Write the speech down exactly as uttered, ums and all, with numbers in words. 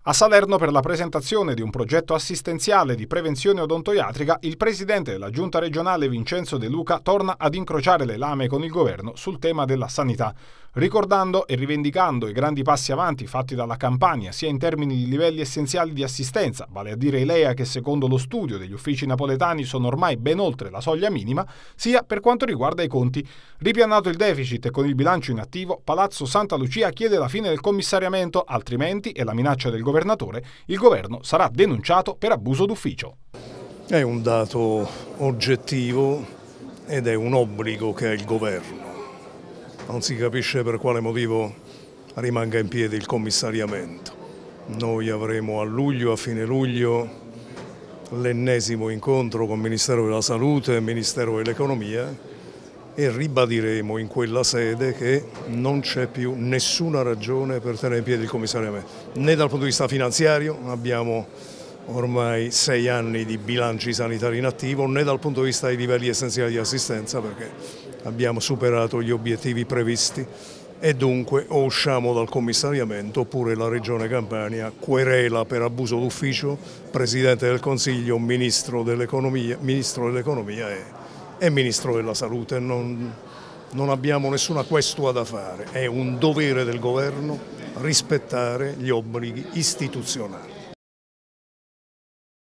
A Salerno, per la presentazione di un progetto assistenziale di prevenzione odontoiatrica, il presidente della giunta regionale Vincenzo De Luca torna ad incrociare le lame con il governo sul tema della sanità, ricordando e rivendicando i grandi passi avanti fatti dalla Campania sia in termini di livelli essenziali di assistenza, vale a dire i L E A che secondo lo studio degli uffici napoletani sono ormai ben oltre la soglia minima, sia per quanto riguarda i conti. Ripianato il deficit e con il bilancio in attivo, Palazzo Santa Lucia chiede la fine del commissariamento, altrimenti, e la minaccia del governatore, il governo sarà denunciato per abuso d'ufficio. È un dato oggettivo ed è un obbligo che ha il governo. Non si capisce per quale motivo rimanga in piedi il commissariamento. Noi avremo a luglio, a fine luglio, l'ennesimo incontro con il Ministero della Salute e il Ministero dell'Economia e ribadiremo in quella sede che non c'è più nessuna ragione per tenere in piedi il commissariamento, né dal punto di vista finanziario, abbiamo ormai sei anni di bilanci sanitari in attivo, né dal punto di vista dei livelli essenziali di assistenza, perché abbiamo superato gli obiettivi previsti e dunque o usciamo dal commissariamento oppure la Regione Campania querela per abuso d'ufficio Presidente del Consiglio, Ministro dell'Economia, Ministro dell'Economia e e Ministro della Salute. Non, non abbiamo nessuna questua da fare, è un dovere del governo rispettare gli obblighi istituzionali.